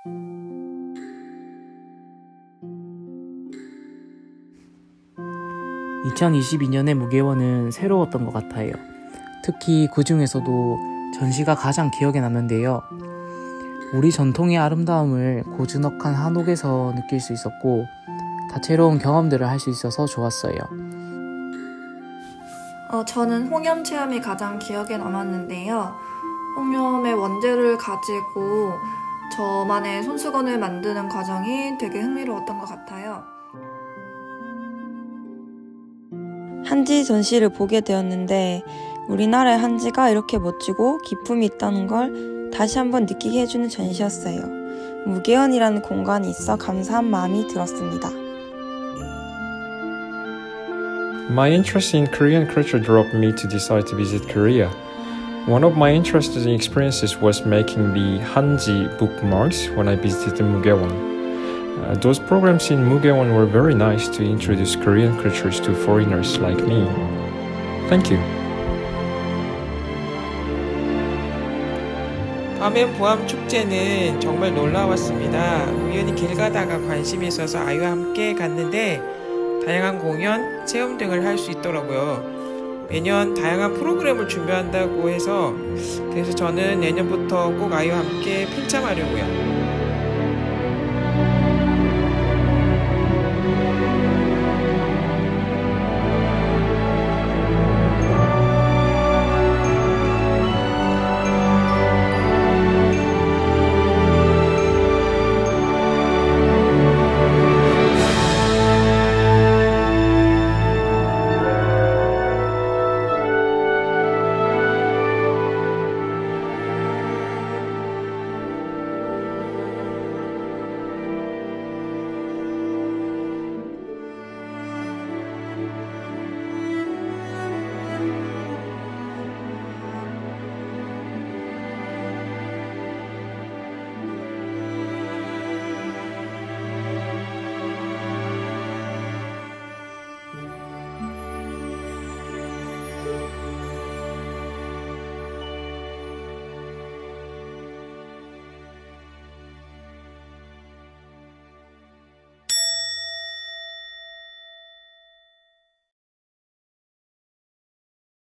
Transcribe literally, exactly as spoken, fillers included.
이천이십이 년의 무게원은 새로웠던 것 같아요. 특히 그 중에서도 전시가 가장 기억에 남는데요. 우리 전통의 아름다움을 고즈넉한 한옥에서 느낄 수 있었고 다채로운 경험들을 할 수 있어서 좋았어요. 어, 저는 홍염 체험이 가장 기억에 남았는데요. 홍염의 원재료를 가지고 저만의 손수건을 만드는 과정이 되게 흥미로웠던 것 같아요. 한지 전시를 보게 되었는데 우리나라의 한지가 이렇게 멋지고 기품이 있다는 걸 다시 한번 느끼게 해주는 전시였어요. 무게원이라는 공간이 있어 감사한 마음이 들었습니다. My interest in Korean culture drove me to decide to visit Korea. One of my interesting experiences was making the Hanji bookmarks when I visited Mugaewon. Uh, those programs in Mugaewon were very nice to introduce Korean cultures to foreigners like me. Thank you. 밤의 보암 축제는 정말 놀라웠습니다. 우연히 길 가다가 관심이 있어서 아이와 함께 갔는데 다양한 공연, 체험 등을 할 수 있더라고요. 매년 다양한 프로그램을 준비한다고 해서 그래서 저는 내년부터 꼭 아이와 함께 필참하려고요.